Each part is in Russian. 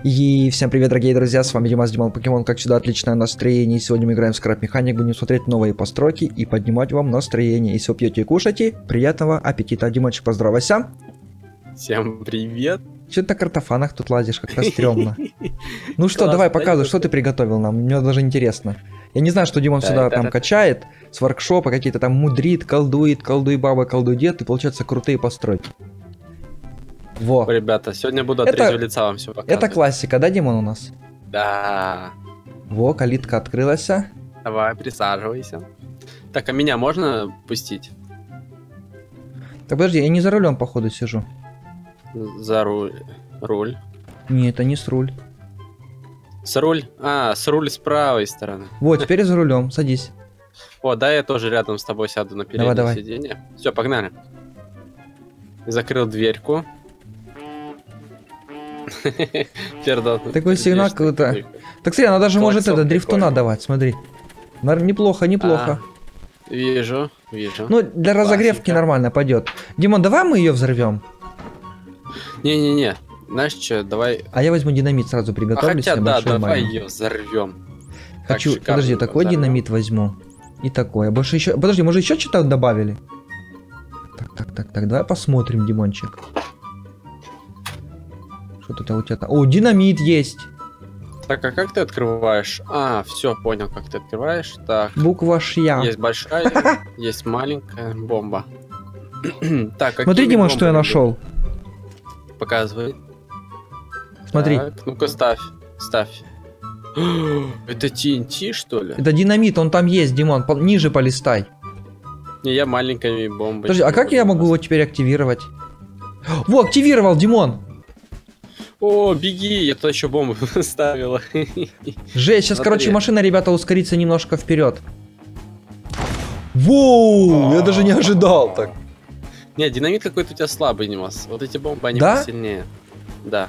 И всем привет, дорогие друзья, с вами Димас, Димон Покемон, как всегда, отличное настроение. И сегодня мы играем в Scrap Mechanic, будем смотреть новые постройки и поднимать вам настроение. Если вы пьете и кушаете, приятного аппетита. Димочек, поздравайся. Всем привет. Че ты на картофанах тут лазишь, как-то стрёмно. Ну что, давай показывай, что ты приготовил нам, мне даже интересно. Я не знаю, что Димон сюда там качает, с воркшопа какие-то там мудрит, колдует, колдуй баба, колдуй дед, и получается крутые постройки. Во. Ребята, сегодня буду от третьего лица вам все показывать. Это классика, да, Димон, у нас? Да. Во, калитка открылась. Давай, присаживайся. Так, а меня можно пустить? Так, подожди, я не за рулем, походу, сижу. За руль. Руль. Не, это не с руль. С руль? А, с руль с правой стороны. Вот, теперь за рулем, садись. О, да, я тоже рядом с тобой сяду на переднее Давай. сиденье. Все, погнали. Закрыл дверьку. Такой сигнал какой-то. Так смотри, она даже может это дрифтуна давать, смотри. Неплохо, неплохо. Вижу. Ну, для разогревки нормально пойдет. Димон, давай мы ее взорвем. Не-не-не. Знаешь что, давай. А я возьму динамит, сразу приготовлю себе да, большой давай маленький. ее взорвем. Хочу, подожди, такой динамит возьму. И такое. Больше еще. Подожди, может еще что-то добавили? Так, давай посмотрим, Димончик. Что тут у тебя там? О, динамит есть. Так, а как ты открываешь? А, все, понял, как ты открываешь. Так. Буква Ш. Есть большая, есть маленькая бомба. Так, смотри, Димон, что я нашел. Показывай. Смотри. Так, ну-ка ставь. Это TNT, что ли? Это динамит, он там есть, Димон. Ниже полистай. Не, я маленькими бомбой. Подожди, а как я могу его теперь активировать? Во, активировал, Димон. О, беги, я туда еще бомбу ставила. Жесть, сейчас, короче, машина, ребята, ускорится немножко вперед. Воу, я даже не ожидал так. Не, динамит какой-то у тебя слабый, Димас. Вот эти бомбы, они посильнее. Да.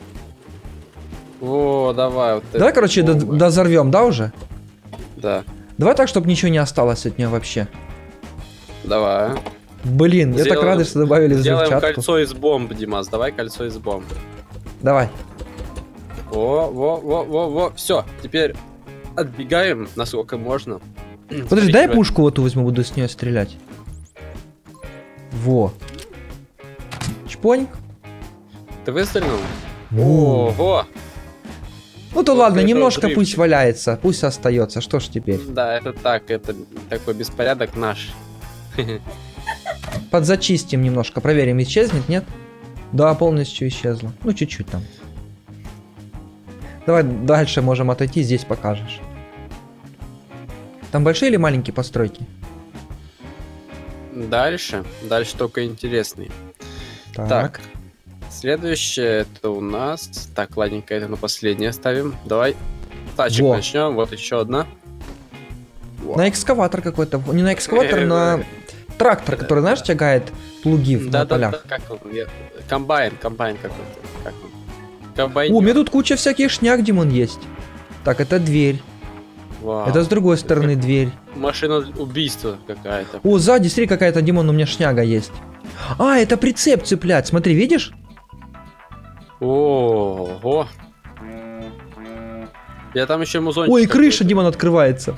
О, давай. Вот давай, короче, дозорвем, да, уже? Да. Давай так, чтобы ничего не осталось от нее вообще. Давай. Блин, я так рад, что добавили взрывчатку. Сделаем кольцо из бомб, Димас. Давай кольцо из бомб. Давай. Во. Все, теперь отбегаем, насколько можно. Подожди, дай пушку вот возьму, буду с нее стрелять. Во. Чпоньк. Ты выстрелил? Ого. Ну то ладно, немножко пусть валяется, пусть остается, что ж теперь. Да, это так, это такой беспорядок наш. Подзачистим немножко, проверим, исчезнет, нет? Да, полностью исчезло. Ну, чуть-чуть там. Давай дальше можем отойти, здесь покажешь. Там большие или маленькие постройки? Дальше только интересный. Так. Следующее это у нас. Так, ладненько, это на последнее ставим. Давай. Тачек начнем. Вот еще одна. На экскаватор какой-то. Не на экскаватор, на трактор, который, знаешь, тягает плуги на полях. Да, как он? Комбайн какой-то. Комбайн. О, у меня тут куча всяких шняк, Димон, есть. Так, это дверь. Вау. Это с другой стороны дверь. Машина убийства какая-то. О, сзади, смотри, какая-то, Димон, у меня шняга есть. А, это прицеп цеплять, смотри, видишь? Ого. Я там еще музончик. Ой, крыша, Димон, открывается.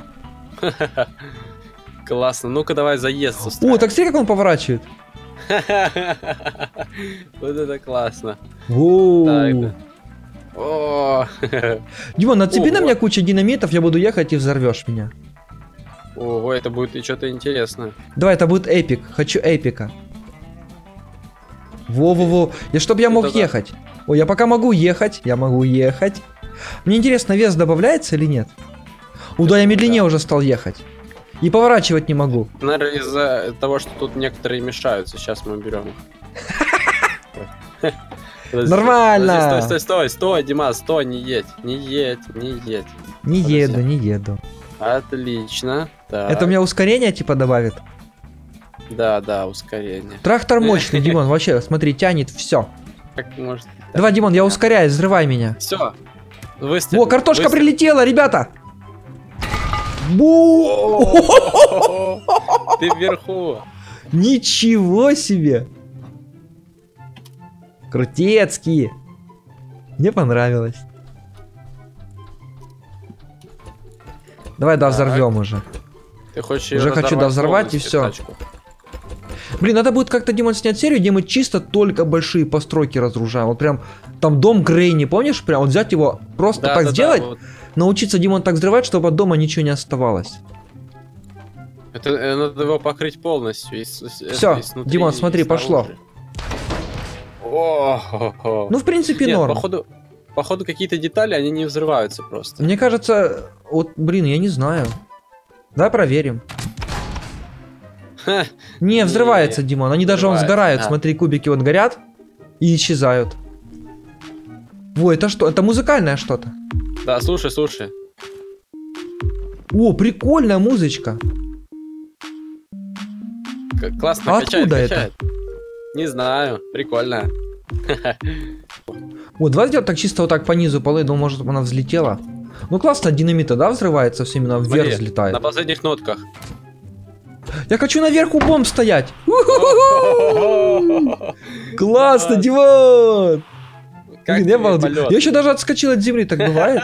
Классно. Ну-ка, давай заезд. О, так смотри, как он поворачивает. Вот это классно. Воу. О. Димон, нацепи на меня кучу динамитов, я буду ехать и взорвешь меня. Ого, это будет и что-то интересное. Давай, это будет эпик. Хочу эпика. Во. Чтоб я мог ехать. Ой, я пока могу ехать. Мне интересно, вес добавляется или нет? Да, я медленнее уже стал ехать. И поворачивать не могу. Наверное, из-за того, что тут некоторые мешаются. Сейчас мы берем их. Нормально. Стой, Димас, стой, не едь. Не еду. Отлично. Так. Это у меня ускорение типа добавит? Да, ускорение. Трактор мощный, Димон, вообще, смотри, тянет все. Как может? Давай, Димон, я ускоряюсь, взрывай меня. Все. Выстрел. О, картошка прилетела, ребята! Ты вверху. Ничего себе! Крутецкие! Мне понравилось. Давай, да, взорвем уже. Ты хочешь уже хочу, да, взорвать и все. Блин, надо будет как-то, Димон, снять серию, где мы чисто только большие постройки разрушаем. Вот прям, там дом Грейни, помнишь? Прям вот взять его, просто да, так да, сделать, да, вот. Научиться, Димон, так взрывать, чтобы от дома ничего не оставалось. Это надо его покрыть полностью. Все, Димон, смотри, пошло. Ну, в принципе, нет, норм. Походу, какие-то детали, они не взрываются просто. Мне кажется, вот, блин, я не знаю. Давай проверим. Не, взрывается, Димон. Они даже он сгорают. Смотри, кубики вот горят и исчезают. Во, это что? Это музыкальное что-то. Да, слушай, слушай. О, прикольная музычка. Классно, откуда это? Не знаю, прикольно. Вот, давай сделать так чисто вот так по низу полы, думаю, может она взлетела. Ну классно, динамита, да, взрывается, все именно вверх взлетает. На последних нотках. Я хочу наверху бомб стоять. Классно, Димон! Я еще даже отскочил от земли, так бывает?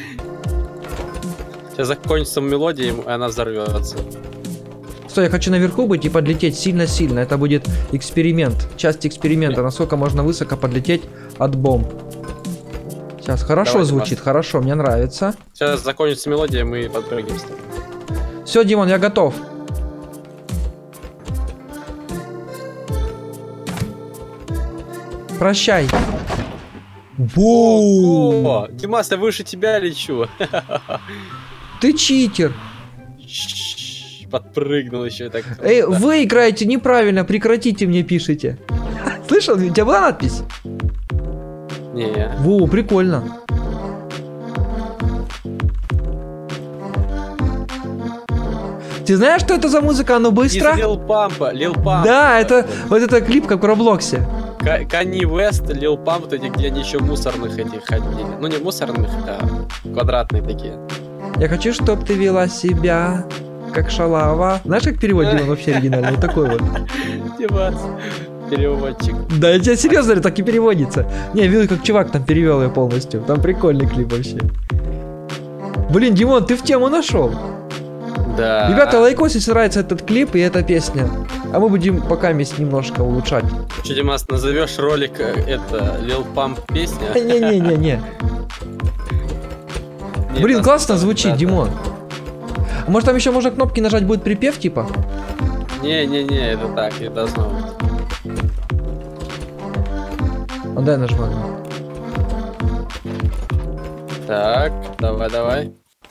Сейчас закончится мелодия, и она взорвется. Стой, я хочу наверху быть и подлететь сильно-сильно. Это будет эксперимент, часть эксперимента, насколько можно высоко подлететь от бомб. Сейчас, хорошо. Давай, звучит, хорошо, мне нравится. Сейчас закончится мелодия, мы подпрыгнем. Все, Димон, я готов. Прощай. О, Димас, я выше тебя лечу. Ты читер. Подпрыгнул еще так. Эй, вы играете неправильно, прекратите, мне пишите. Слышал, у тебя была надпись? Не. Во, прикольно. Ты знаешь, что это за музыка? Оно быстро? Лил Пампа. Да, это вот это клип, как в Роблоксе. Канни Вест, Лил Памп, где они еще мусорных этих ходили. Ну не мусорных, а квадратные такие. Я хочу, чтоб ты вела себя как шалава. Знаешь, как перевод Димон вообще оригинальный? Вот такой вот. Димас, переводчик. Да, я тебе серьезно говорю, так и переводится. Не, я видел, как чувак там перевел ее полностью. Там прикольный клип вообще. Блин, Димон, ты в тему нашел. Да. Ребята, лайкос, если нравится этот клип и эта песня. А мы будем пока вместе немножко улучшать. Что, Димас, назовешь ролик это Lil Pump песня? Не. Блин, классно звучит, да, Димон. А может там еще можно кнопки нажать, будет припев типа? Не, это так, это должно быть. А дай нажму. Так, давай.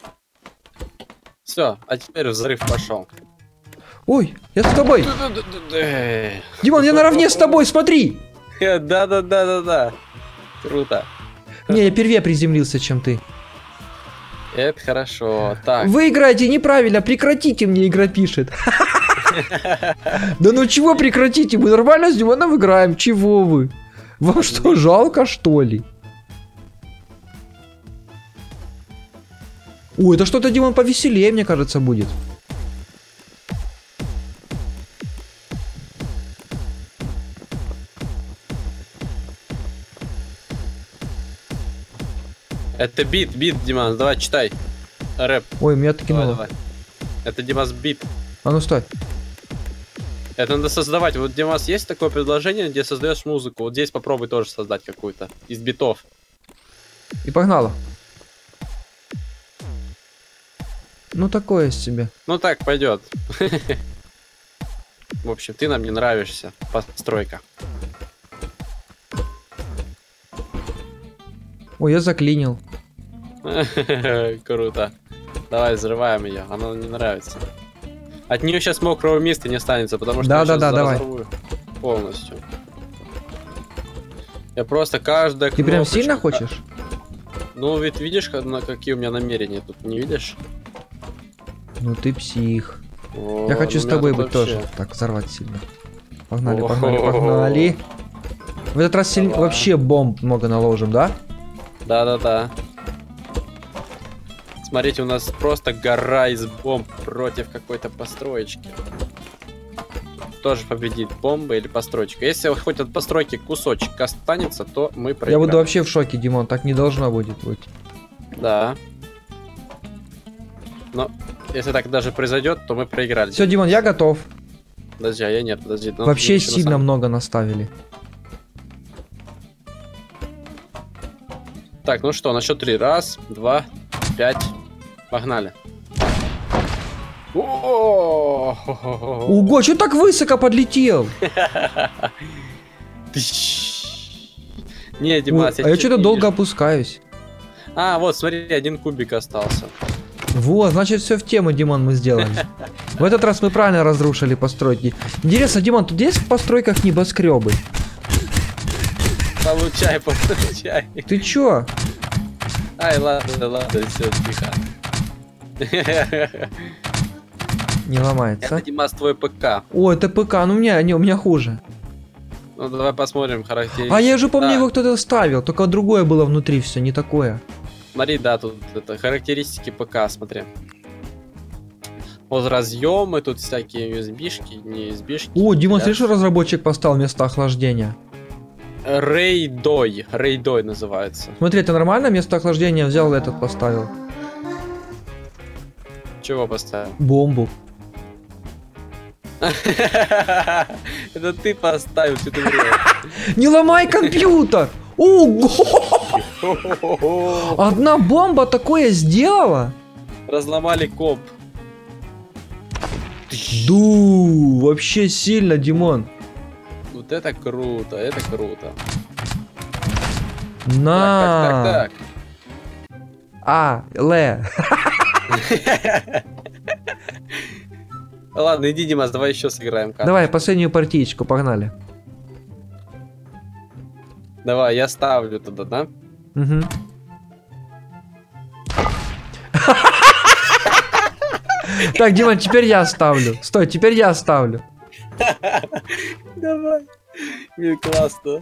Все, а теперь взрыв пошел. Ой, я с тобой. Димон, я наравне с тобой, смотри. Да. Круто. Не, я первее приземлился, чем ты. Это хорошо. Так. Вы играете неправильно, прекратите, мне игра пишет. Да ну чего прекратите, мы нормально с Димоном играем, чего вы? Вам что, жалко что ли? Ой, это что-то, Димон, повеселее, мне кажется, будет. Это бит, Димас, давай читай. Рэп. Ой, меня таки давай. Это Димас бит. А ну стой. Это надо создавать. Вот, Димас, есть такое предложение, где создаешь музыку. Вот здесь попробуй тоже создать какую-то из битов. И погнала. Ну такое себе. Ну так пойдет. В общем, ты нам не нравишься. Постройка. Ой, я заклинил. Круто. Давай взрываем ее. Она не нравится. От нее сейчас мокрого места не останется, потому что да, давай. Полностью. Я просто каждая кнопочка... Ты прям сильно хочешь? Ну, ведь видишь, какие у меня намерения тут, не видишь? Ну ты псих. Я хочу с тобой быть тоже. Так, взорвать сильно. Погнали. В этот раз вообще бомб много наложим, да? Да. Смотрите, у нас просто гора из бомб против какой-то построечки. тоже победит бомба или постройка. Если хоть от постройки кусочек останется, то мы проиграем. Я буду вообще в шоке, Димон, так не должно будет быть. Да. Но если так даже произойдет, то мы проиграли. Все, Димон, я готов. Подожди, а я нет, подожди. Вообще сильно много наставили. Так, ну что, на счет 3. 1, 2, 5. Погнали. Ого, что так высоко подлетел? Не, Димас, а я что-то долго опускаюсь. А, вот, смотри, 1 кубик остался. Вот, значит, все в тему, Димон, мы сделали. В этот раз мы правильно разрушили постройки. Интересно, Димон, тут есть в постройках небоскребы? Получай, получай. Ты чё? Ай, ладно, все, тихо. Не ломается. Это, Димас, твой ПК. О, это ПК, ну у меня хуже. Ну давай посмотрим характеристики. А я же помню, его кто-то ставил, только другое было внутри, все не такое. Смотри, да, тут это характеристики ПК, смотри. Вот разъемы, тут всякие USB-шки, не USB-шки. О, Дима, смотри, что разработчик поставил место охлаждения. Рейдой называется. Смотри, это нормально место охлаждения взял, этот поставил. Чего поставил? Бомбу. Это ты поставил, что ты врешь. Не ломай компьютер! Ого! Одна бомба такое сделала? Разломали коп. Ду, вообще сильно, Димон. Вот это круто, это круто. На. Так. А, Л. Ладно, иди, Димас, давай еще сыграем. Давай, последнюю партиечку, погнали. Давай, я ставлю туда, да? Угу. Так, Димон, теперь я ставлю. Стой, теперь я ставлю. Давай. Блин, классно.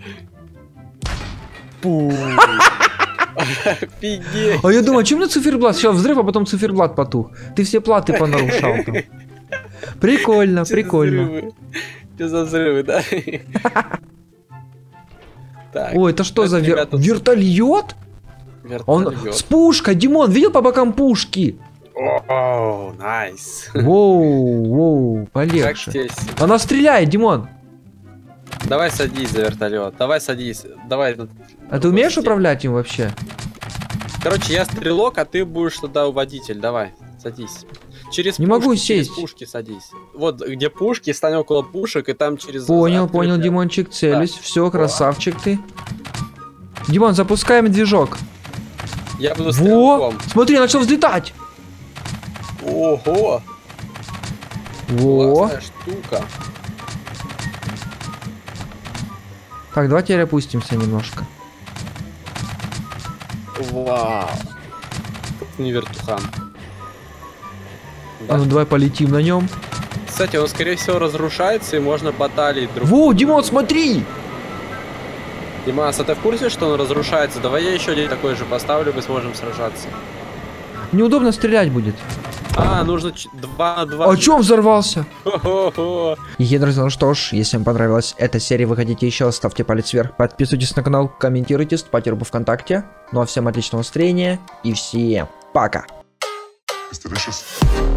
Офигеть. А я думаю, чем мне циферблат? Сейчас взрыв, а потом циферблат потух. Ты все платы понарушал там. Прикольно, прикольно. Что за взрывы, да? Ой, это что за вертолет? Он с пушкой, Димон, видел по бокам пушки? О, найс. Воу, полегче. Она стреляет, Димон. Давай садись за вертолет. Давай садись. Давай. А ты умеешь управлять им вообще? Короче, я стрелок, а ты будешь туда водитель. Давай, садись. Через не пушки, могу сесть. Через пушки садись. Вот где пушки, стань около пушек, и там через... Понял, Димончик, целюсь. Да. Все, красавчик ты. Димон, запускаем движок. Я буду стрелком. Смотри, начал взлетать. Ого. Во. Классная штука. Так, давай теперь опустимся немножко. Вау. Не вертухан. Да. А ну давай полетим на нем. Кстати, он скорее всего разрушается, и можно баталить друг. Воу, Димон, смотри! Димас, а ты в курсе, что он разрушается? Давай я еще один такой же поставлю, мы сможем сражаться. Неудобно стрелять будет. А, нужно 2 на 2. А чё он взорвался? И, друзья, ну что ж, если вам понравилась эта серия, вы хотите еще, ставьте палец вверх, подписывайтесь на канал, комментируйте, вступайте в группу ВКонтакте. Ну а всем отличного настроения и всем пока!